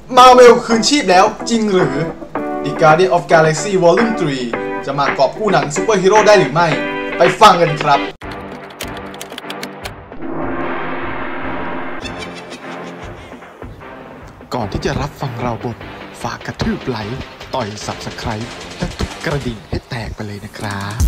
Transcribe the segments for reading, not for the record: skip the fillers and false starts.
Marvel คืนชีพแล้วจริงหรือ The Guardian of Galaxy Volume 3 จะมากอบกู้หนังซูเปอร์ฮีโร่ได้หรือไม่ไปฟังกันครับก่อนที่จะรับฟังเราบทฝากกระทืบไลค์ต่อย Subscribe และทุกกระดิ่งให้แตกไปเลยนะครับ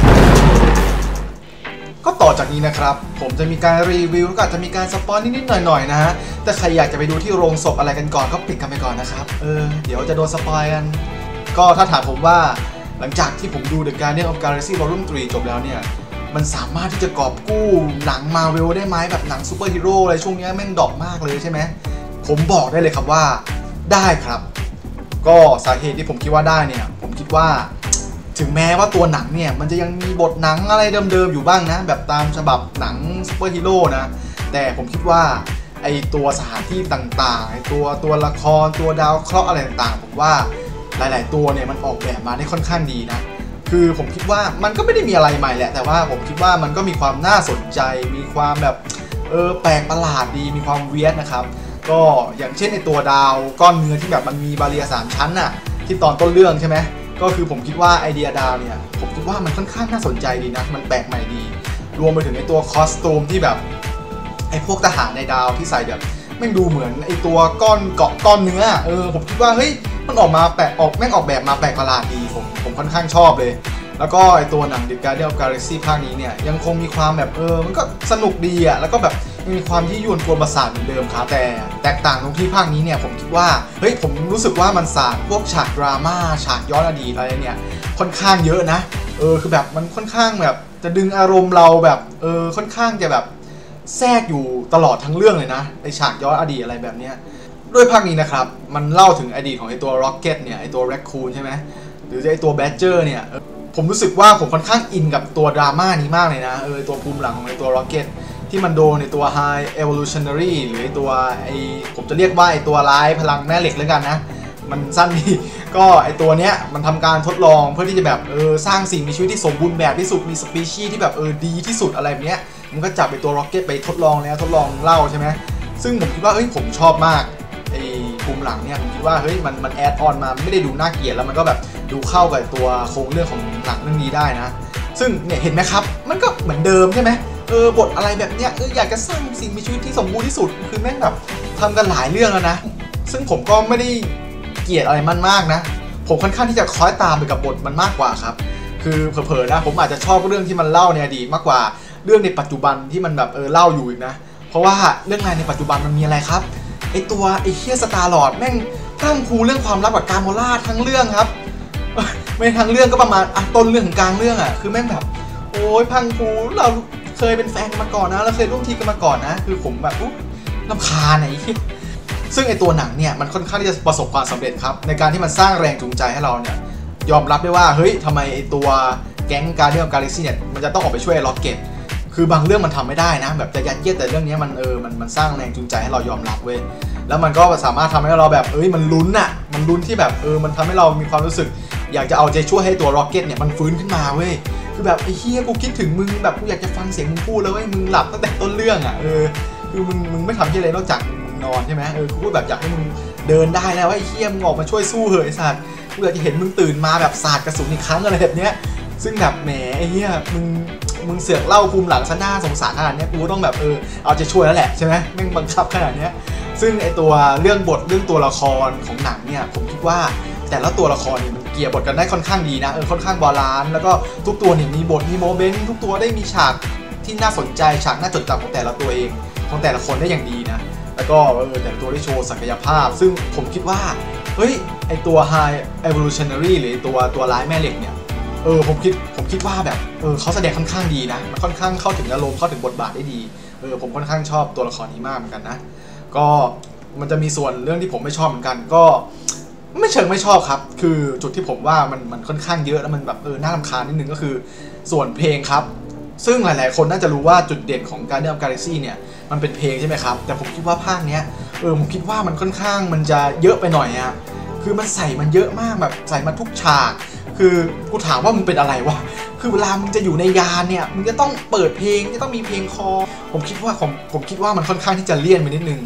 ก็ต่อจากนี้นะครับผมจะมีการรีวิวแล้วก็จะมีการสปอยนิดๆหน่อยๆนะฮะแต่ใครอยากจะไปดูที่โรงศพอะไรกันก่อนก็ปิดกันไปก่อนนะครับเดี๋ยวจะโดนสปอยกันก็ถ้าถามผมว่าหลังจากที่ผมดู The Guardian of Galaxy Volume 3 จบแล้วเนี่ยมันสามารถที่จะกอบกู้หนัง Marvel ได้ไหมแบบหนังซูเปอร์ฮีโร่อะไรช่วงนี้แม่งดรอปมากเลยใช่ไหมผมบอกได้เลยครับว่าได้ครับก็สาเหตุที่ผมคิดว่าได้เนี่ยผมคิดว่าถึงแม้ว่าตัวหนังเนี่ยมันจะยังมีบทหนังอะไรเดิมๆอยู่บ้างนะแบบตามฉบับหนังซูเปอร์ฮีโร่นะแต่ผมคิดว่าไอตัวสถานที่ต่างๆไอตัวละครตัวดาวเคราะห์อะไรต่างๆผมว่าหลายๆตัวเนี่ยมันออกแบบมาได้ค่อนข้างดีนะคือผมคิดว่ามันก็ไม่ได้มีอะไรใหม่แหละแต่ว่าผมคิดว่ามันก็มีความน่าสนใจมีความแบบแปลกประหลาดดีมีความเวียดนะครับก็อย่างเช่นในตัวดาวก้อนเนื้อที่แบบมันมีบาเรีย3 ชั้นน่ะที่ตอนต้นเรื่องใช่ไหมก็คือผมคิดว่าไอเดียดาวเนี่ยผมคิดว่ามันค่อนข้างน่าสนใจดีนะมันแปลกใหม่ดีรวมไปถึงไอตัวคอสตูมที่แบบไอพวกทหารในดาวที่ใส่แบบแม่งดูเหมือนไอตัวก้อนเกาะก้อนเนื้อผมคิดว่าเฮ้ยมันออกมาแม่งออกแบบมาแปลกประหลาดดีผมค่อนข้างชอบเลยแล้วก็ไอตัวหนัง The Guardian of Galaxy ภาคนี้เนี่ยยังคงมีความแบบมันก็สนุกดีอ่ะแล้วก็แบบมีความที่ยวนกวนประสาทเหมือนเดิมครับแต่แตกต่างตรงที่ภาคนี้เนี่ยผมคิดว่าเฮ้ยผมรู้สึกว่ามันสาดพวกฉากดราม่าฉากย้อนอดีตอะไรเนี่ยค่อนข้างเยอะนะคือแบบมันค่อนข้างแบบจะดึงอารมณ์เราแบบค่อนข้างจะแบบแทรกอยู่ตลอดทั้งเรื่องเลยนะในฉากย้อนอดีตอะไรแบบเนี้ยด้วยภาคนี้นะครับมันเล่าถึงอดีตของไอตัว Rocket เนี่ยไอตัว Raccoon ใช่ไหมหรือไอตัว Badger เนี่ยผมรู้สึกว่าผมค่อนข้างอินกับตัวดราม่านี้มากเลยนะตัวภูมิหลังของไอตัว Rocket ที่มันโดนในตัว High Evolutionary หรือไอตัวผมจะเรียกว่าไอตัวร้ายพลังแม่เหล็กแล้วกันนะมันสั้นดีก็ไอตัวเนี้ยมันทำการทดลองเพื่อที่จะแบบสร้างสิ่งมีชีวิตที่สมบูรณ์แบบที่สุดมีสปีชีส์ที่แบบดีที่สุดอะไรแบบเนี้ยมันก็จับไอตัว Rocket ไปทดลองแล้วทดลองเล่าใช่ไหมซึ่งผมคิดว่าผมชอบมากไอภูมิหลังเนี่ยผมคิดว่ามันแอดออนมาไม่ได้ดูน่าเกลียดแล้วมันก็แบบดูเข้ากับตัวโครงเรื่องของหนังเรื่องนี้ได้นะซึ่งเนี่ยเห็นไหมครับมันก็เหมือนเดิมใช่ไหมบทอะไรแบบเนี้ยอยากจะสร้างสิ่งมีชีวิตที่สมบูรณ์ที่สุดคือแม่งแบบทำกันหลายเรื่องแล้วนะซึ่งผมก็ไม่ได้เกลียดอะไรมันมากนะผมค่อนข้างที่จะคล้อยตามไปกับบทมันมากกว่าครับคือเผลอๆนะผมอาจจะชอบเรื่องที่มันเล่าในอดีตมากกว่าเรื่องในปัจจุบันที่มันแบบเล่าอยู่อีกนะเพราะว่าเรื่องในปัจจุบันมันมีอะไรครับไอเฮียสตาร์ลอร์ดแม่งตั้งคูเรื่องความลับกับกาโมล่าทั้งเรื่องครับไม่ทั้งเรื่องก็ประมาณต้นเรื่องถึงกลางเรื่องคือแม่งแบบโอ้ยพังคูเราเคยเป็นแฟนกันมาก่อนนะเราเคยร่วมทีมกันมาก่อนนะคือผมแบบรำคาญซึ่งไอตัวหนังเนี่ยมันค่อนข้างที่จะประสบความสำเร็จครับในการที่มันสร้างแรงจูงใจให้เราเนี่ยยอมรับได้ว่าเฮ้ยทำไมไอตัวแก๊งGuardian of Galaxyเนี่ยมันจะต้องออกไปช่วยล็อกเก็ตคือบางเรื่องมันทำไม่ได้นะแบบจะยัดเยียดแต่เรื่องนี้มันสร้างแรงจูงใจให้เรายอมรับเว้ยแล้วมันก็สามารถทำให้เราแบบมันลุ้นมันลุ้นที่แบบมันทำให้เรามีความรู้สึกอยากจะเอาใจช่วยให้ตัว Rocket เนี่ยมันฟื้นขึ้นมาเว้ยคือแบบไอ้เฮียกูคิดถึงมึงแบบกูอยากจะฟังเสียงมึงพูดแล้วเว้ยมึงหลับตั้งแต่ต้นเรื่องคือมึงไม่ทำที่อะไรนอกจากมึงนอนใช่ไหมกูพูดแบบอยากให้มึงเดินได้แล้วไอ้เฮียมึงออกมาช่วยสู้เหอะไอ้สัตว์กูอยากจะเห็นมึงตื่นมาแบบสาดกระสุนอีกครั้งอะไรแบบเนี้ยซึ่งแบบแหมไอ้เฮียมึงเสือกเล่าภูมิหลังซะหน้าสงสารขนาดนี้กูต้องแบบเอาใจช่วยแล้วแหละใช่ไหมแม่งบังคับขนาดนี้ซึ่งไอตัวเรื่องบทเรื่องตัวละครของหนังเนี่ยผมคิดว่าแต่ละตัวละครเนี่ยมันเกี่ยวบทกันได้ค่อนข้างดีนะค่อนข้างบาลานซ์แล้วก็ทุกตัวเนี่ยมีบทมีโมเมนต์ทุกตัวได้มีฉากที่น่าสนใจฉากน่าจดจำของแต่ละตัวเองของแต่ละคนได้อย่างดีนะแล้วก็แต่ละตัวได้โชว์ศักยภาพซึ่งผมคิดว่าเฮ้ยไอตัว High Evolutionary หรือตัวร้ายแม่เหล็กเนี่ยผมคิดว่าแบบเขาแสดงค่อนข้างดีนะมันค่อนข้างเข้าถึงอารมณ์เข้าถึงบทบาทได้ดีผมค่อนข้างชอบตัวละครนี้มากเหมือนกันนะก็มันจะมีส่วนเรื่องที่ผมไม่ชอบเหมือนกันก็ไม่เชิงไม่ชอบครับคือจุดที่ผมว่ามันค่อนข้างเยอะแล้วมันแบบน่ารำคาญนิดนึงก็คือส่วนเพลงครับซึ่งหลายๆคนน่าจะรู้ว่าจุดเด่นของ Guardian of Galaxy เนี่ยมันเป็นเพลงใช่ไหมครับแต่ผมคิดว่าภาคเนี้ยผมคิดว่ามันค่อนข้างมันจะเยอะไปหน่อยคือมันใส่มันเยอะมากแบบใส่มาทุกฉากคือกูถามว่ามึงเป็นอะไรวะคือเวลามึงจะอยู่ในยานเนี่ยมึงจะต้องเปิดเพลงจะต้องมีเพลงคอผมคิดว่ามันค่อนข้างที่จะเลี่ยนไปนิดนึง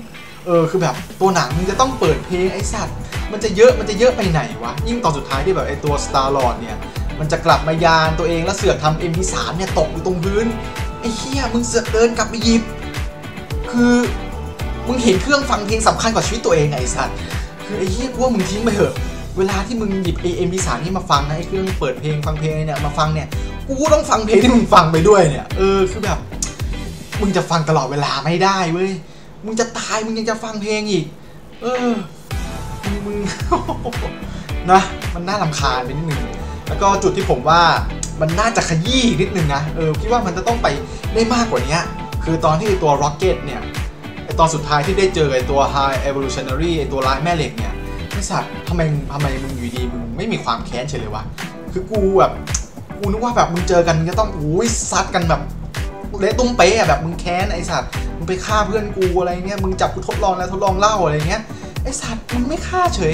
คือแบบตัวหนังมึงจะต้องเปิดเพลงไอ้สัตว์มันจะเยอะไปไหนวะยิ่งตอนสุดท้ายที่แบบไอ้ตัว Star-Lord เนี่ยมันจะกลับมายานตัวเองแล้วเสือกทำ MP3 เนี่ยตกอยู่ตรงพื้นไอ้เหี้ยมึงเสือกเดินกลับมาหยิบคือมึงเห็นเครื่องฟังเพลงสำคัญกว่าชีวิตตัวเองไอ้สัตว์คือไอ้เหี้ยพวกมึงทิ้งไปเถอะเวลาที่มึงหยิบ MP3 นี่มาฟังนะไอ้เครื่องเปิดเพลงฟังเพลงเนี่ยมาฟังเนี่ยกูต้องฟังเพลงที่มึงฟังไปด้วยเนี่ยคือแบบมึงจะฟังตลอดเวลาไม่ได้เว้ยมึงจะตายมึงยังจะฟังเพลงอีกมึง นะมันน่ารำคาญไปนิดนึงแล้วก็จุดที่ผมว่ามันน่าจะขยี้นิดนึงนะคิดว่ามันจะต้องไปได้มากกว่านี้คือตอนที่ตัว Rocket เนี่ยไอตอนสุดท้ายที่ได้เจอไอตัว High Evolutionary ไอตัวร้ายแม่เหล็กเนี่ยไอสัตว์ทำไมมึงอยู่ดีมึงไม่มีความแค้นเฉยเลยวะคือกูนึกว่าแบบมึงเจอกันมึงจะต้องซัดกันแบบเละตุ้มเป๊ะแบบมึงแค้นไอสัตว์มึงไปฆ่าเพื่อนกูอะไรเงี้ยมึงจับกูทดลองแล้วทดลองเล่าอะไรเงี้ยไอสัตว์มึงไม่ฆ่าเฉย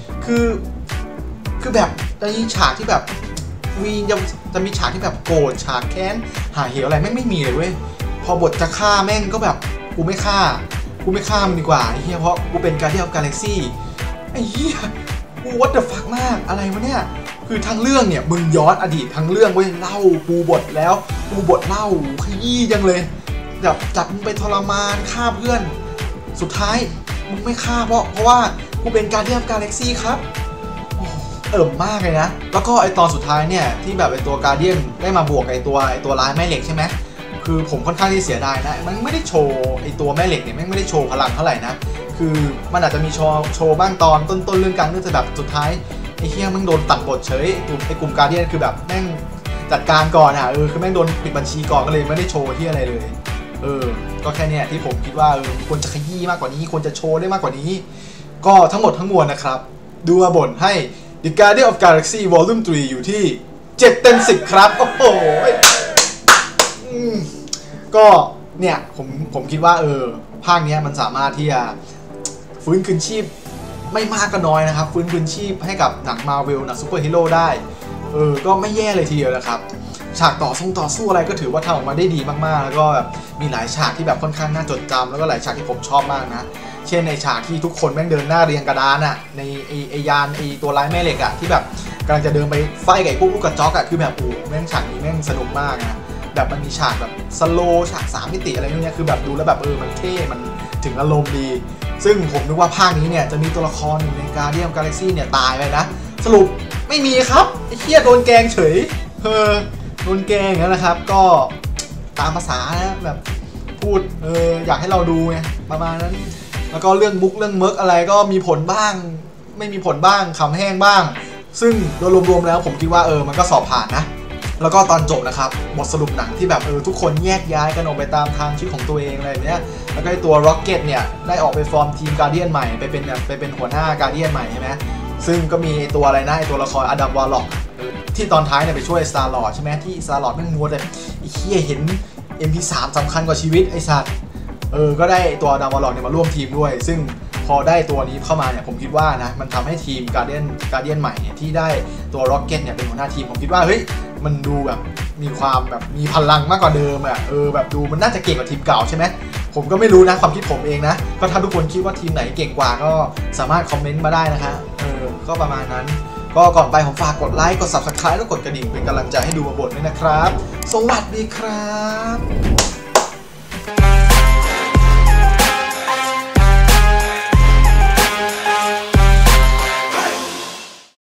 คือแบบในฉากที่แบบจะมีฉากที่แบบโกรธฉากแค้นหาเหวอะไรไม่มีเลยเว้ยพอบทจะฆ่าแม่งก็แบบกูไม่ฆ่ามึงดีกว่าไอ้เหี้ยเพราะกูเป็นGuardian of Galaxyไอ้เหี้ยกู what the fuck มากอะไรวะเนี่ยคือทั้งเรื่องเนี่ยมึงย้อนอดีตทั้งเรื่องเว้ยเล่าปูบทเล่าขยี้จังเลยแบบจับมึงไปทรมานฆ่าเพื่อนสุดท้ายมึงไม่ฆ่าเพราะว่ากูเป็นGuardian of Galaxyครับมากเลยนะแล้วก็ไอตอนสุดท้ายเนี่ยที่แบบไอตัวการเดียนได้มาบวกไอตัวร้ายแม่เหล็กใช่ไหมคือผมค่อนข้างที่เสียดายนะมันไม่ได้โชว์ไอตัวแม่เหล็กเนี่ยไม่ได้โชว์พลังเท่าไหร่นะคือมันอาจจะมีโชว์บ้างตอนต้นเรื่องกลางเรื่องแต่แบบสุดท้ายไอเฮียมึงโดนตัดบทเฉยไอกลุ่มการเดียนคือแบบแม่งจัดการก่อนคือแม่งโดนปิดบัญชีก่อนก็เลยไม่ได้โชว์ที่อะไรเลยก็แค่เนี้ยที่ผมคิดว่าควรจะขยี้มากกว่านี้ควรจะโชว์ได้มากกว่านี้ก็ทั้งหมดทั้งมวลนะครับดูมาบ่นให้The Guardian of Galaxy Volume 3 อยู่ที่7 เต็ม 10ครับโอ้โหก็เนี่ยผมคิดว่าภาคนี้มันสามารถที่จะฟื้นคืนชีพไม่มากก็น้อยนะครับฟื้นคืนชีพให้กับหนัง Marvel หนังซูเปอร์ฮีโร่ได้ก็ไม่แย่เลยทีเดียวนะครับฉากต่อสู้อะไรก็ถือว่าทำออกมาได้ดีมากๆแล้วก็แบบมีหลายฉากที่แบบค่อนข้างน่าจดจำแล้วก็หลายฉากที่ผมชอบมากนะเช่นในฉากที่ทุกคนแม่งเดินหน้าเรียงกระดานอ่ะในไอยานตัวร้ายแม่เหล็กอ่ะที่แบบกำลังจะเดินไปไฟกับพวกลูกกระจอกอ่ะคือแบบแม่งฉากนี้แม่งสนุกมากนะแบบมันมีฉากแบบสโลฉาก3 มิติอะไรอย่างเงี้ยคือแบบดูแล้วแบบมันเท่มันถึงอารมณ์ดีซึ่งผมนึกว่าภาคนี้เนี่ยจะมีตัวละครหนึ่งใน Guardian of Galaxy เนี่ยตายไปนะสรุปไม่มีครับไอ้เหี้ยโดนแกงเฉยโดนแกงแล้วนะครับก็ตามภาษานะแบบพูดอยากให้เราดูไงประมาณนั้นแล้วก็เรื่องมุกเรื่องเมิร์กอะไรก็มีผลบ้างไม่มีผลบ้างขำแห้งบ้างซึ่งโดยรวมๆแล้วผมคิดว่ามันก็สอบผ่านนะแล้วก็ตอนจบนะครับบทสรุปหนังที่แบบทุกคนแยกย้ายกันออกไปตามทางชีวิตของตัวเองอะไรแบบเนี้ยแล้วก็ตัว Rocket เนี่ยได้ออกไปฟอร์มทีม Guardian ใหม่ไปเป็นหัวหน้า Guardian ใหม่ใช่ไหมซึ่งก็มีตัวอะไรนะตัวละครอดัมวอลล็อกที่ตอนท้ายเนี่ยไปช่วย Star-Lord ใช่ไหมที่ Star-Lord แม่งมัวแต่ไอ้เหี้ยเห็น MP3 สำคัญกว่าชีวิตไอ้สัตว์ก็ได้ตัวดาวน์โหลดเนี่ยมาร่วมทีมด้วยซึ่งพอได้ตัวนี้เข้ามาเนี่ยผมคิดว่านะมันทำให้ทีม Guardian ใหม่เนี่ยที่ได้ตัว Rocket เนี่ยเป็นหัวหน้าทีมผมคิดว่าเฮ้ยมันดูแบบมีความแบบมีพลังมากกว่าเดิมแบบดูมันน่าจะเก่งกว่าทีมเก่าใช่ไหมผมก็ไม่รู้นะความคิดผมเองนะก็ถ้าทุกคนคิดว่าทีมไหนเก่งกว่าก็สามารถคอมเมนต์มาได้นะคะก็ประมาณนั้นก็ก่อนไปผมฝากกดไลค์กด Subscribe แล้วกดกระดิ่งเป็นกำลังใจให้ดูมาบ่นด้วยนะครับสวัสดีครับ